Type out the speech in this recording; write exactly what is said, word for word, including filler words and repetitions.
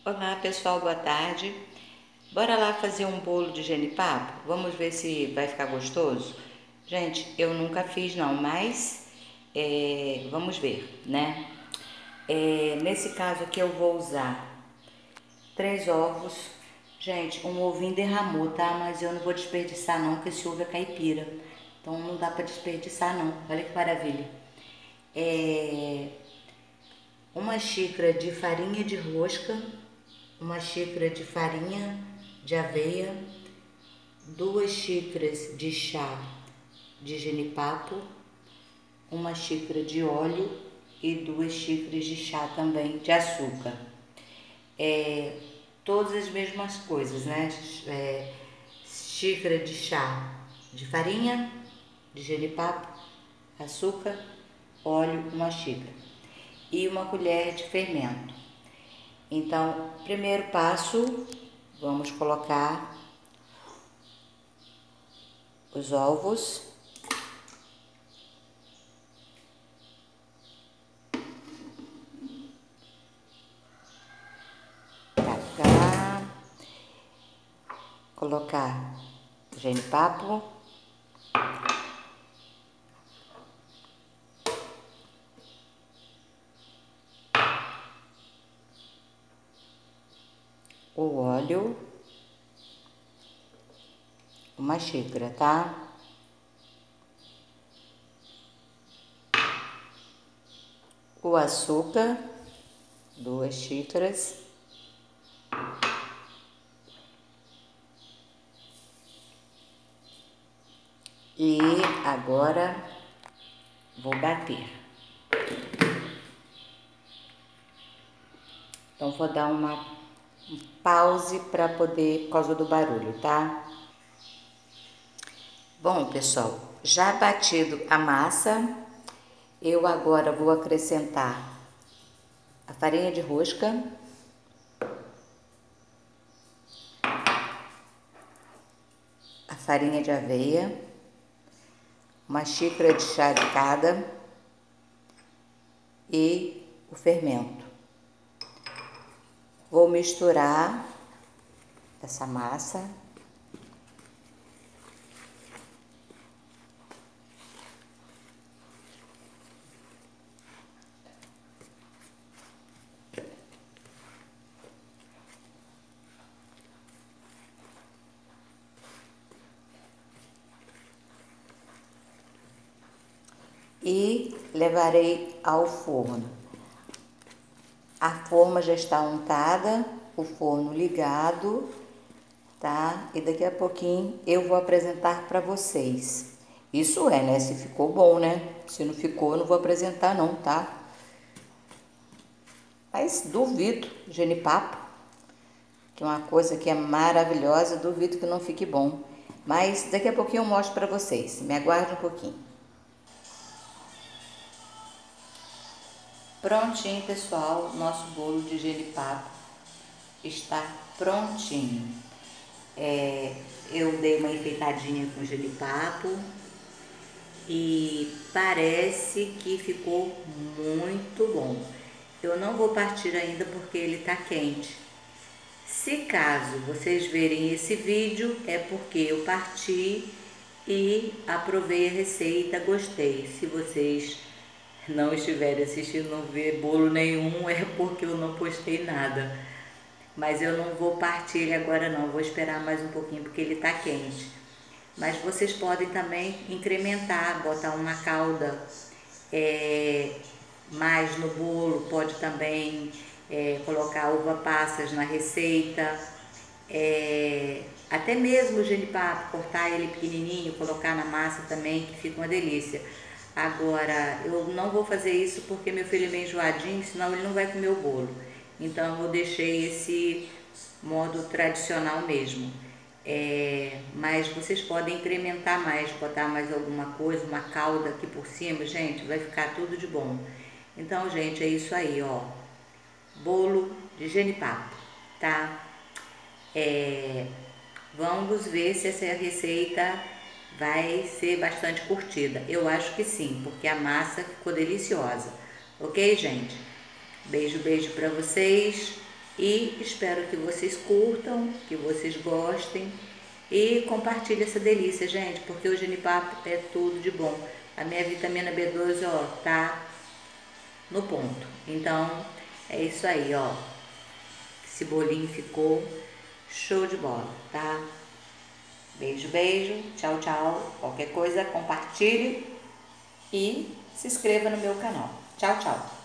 Olá pessoal, boa tarde. Bora lá fazer um bolo de jenipapo? Vamos ver se vai ficar gostoso? Gente, eu nunca fiz não, mas é, vamos ver, né? É, nesse caso aqui eu vou usar três ovos. Gente, um ovinho derramou, tá? Mas eu não vou desperdiçar não, porque esse ovo é caipira. Então não dá pra desperdiçar não. Olha que maravilha. É, uma xícara de farinha de rosca, uma xícara de farinha de aveia, duas xícaras de chá de jenipapo, uma xícara de óleo e duas xícaras de chá também de açúcar. É, todas as mesmas coisas, né? É, xícara de chá de farinha, de jenipapo, açúcar, óleo, uma xícara e uma colher de fermento. Então, primeiro passo, vamos colocar os ovos, pra cá, colocar o jenipapo, o óleo, uma xícara, tá? O açúcar, duas xícaras. E agora vou bater. Então vou dar uma pause para poder, por causa do barulho, tá? Bom, pessoal, já batido a massa, eu agora vou acrescentar a farinha de rosca, a farinha de aveia, uma xícara de chá de cada e o fermento. Vou misturar essa massa. E levarei ao forno. A forma já está untada, o forno ligado, tá? E daqui a pouquinho eu vou apresentar para vocês. Isso é, né? Se ficou bom, né? Se não ficou, eu não vou apresentar não, tá? Mas duvido, jenipapo, que é uma coisa que é maravilhosa, duvido que não fique bom. Mas daqui a pouquinho eu mostro para vocês. Me aguarde um pouquinho. Prontinho, pessoal, nosso bolo de jenipapo está prontinho. É, eu dei uma enfeitadinha com jenipapo e parece que ficou muito bom. Eu não vou partir ainda porque ele está quente. Se caso vocês verem esse vídeo, é porque eu parti e aprovei a receita, gostei. Se vocês não estiverem assistindo, não ver bolo nenhum, é porque eu não postei nada. Mas eu não vou partir ele agora não, vou esperar mais um pouquinho porque ele tá quente. Mas vocês podem também incrementar, botar uma calda é, mais no bolo, pode também é, colocar uva passas na receita, é, até mesmo o jenipapo, cortar ele pequenininho, colocar na massa também, que fica uma delícia. Agora, eu não vou fazer isso porque meu filho é meio enjoadinho, senão ele não vai comer o bolo. Então, eu deixei esse modo tradicional mesmo. É, mas vocês podem incrementar mais, botar mais alguma coisa, uma calda aqui por cima, gente, vai ficar tudo de bom. Então, gente, é isso aí, ó. Bolo de jenipapo, tá? É, vamos ver se essa receita vai ser bastante curtida. Eu acho que sim, porque a massa ficou deliciosa. Ok, gente? Beijo, beijo para vocês E espero que vocês curtam, que vocês gostem e compartilhem essa delícia, gente, porque o genipapo é tudo de bom. A minha vitamina B doze, ó, tá no ponto. Então, é isso aí, ó. Esse bolinho ficou show de bola, tá? Beijo, beijo, tchau, tchau. Qualquer coisa, compartilhe e se inscreva no meu canal. Tchau, tchau.